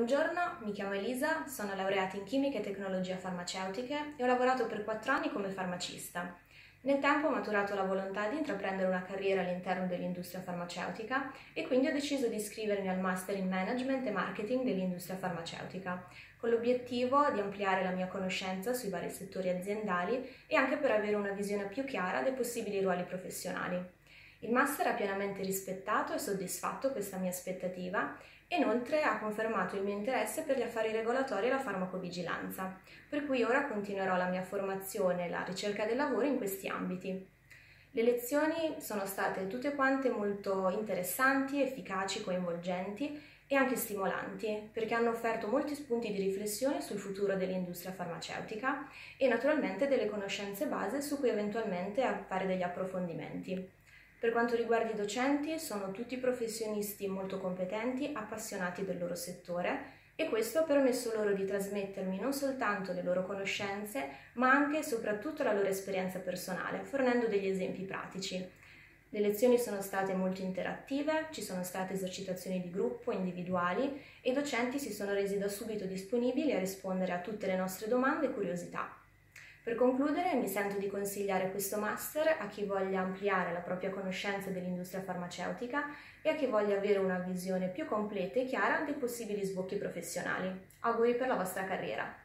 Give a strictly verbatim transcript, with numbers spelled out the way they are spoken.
Buongiorno, mi chiamo Elisa, sono laureata in chimica e tecnologie farmaceutiche e ho lavorato per quattro anni come farmacista. Nel tempo ho maturato la volontà di intraprendere una carriera all'interno dell'industria farmaceutica e quindi ho deciso di iscrivermi al Master in Management e Marketing dell'industria farmaceutica, con l'obiettivo di ampliare la mia conoscenza sui vari settori aziendali e anche per avere una visione più chiara dei possibili ruoli professionali. Il Master ha pienamente rispettato e soddisfatto questa mia aspettativa e inoltre ha confermato il mio interesse per gli affari regolatori e la farmacovigilanza, per cui ora continuerò la mia formazione e la ricerca del lavoro in questi ambiti. Le lezioni sono state tutte quante molto interessanti, efficaci, coinvolgenti e anche stimolanti, perché hanno offerto molti spunti di riflessione sul futuro dell'industria farmaceutica e naturalmente delle conoscenze base su cui eventualmente fare degli approfondimenti. Per quanto riguarda i docenti, sono tutti professionisti molto competenti, appassionati del loro settore e questo ha permesso loro di trasmettermi non soltanto le loro conoscenze, ma anche e soprattutto la loro esperienza personale, fornendo degli esempi pratici. Le lezioni sono state molto interattive, ci sono state esercitazioni di gruppo, individuali e i docenti si sono resi da subito disponibili a rispondere a tutte le nostre domande e curiosità. Per concludere, mi sento di consigliare questo master a chi voglia ampliare la propria conoscenza dell'industria farmaceutica e a chi voglia avere una visione più completa e chiara dei possibili sbocchi professionali. Auguri per la vostra carriera!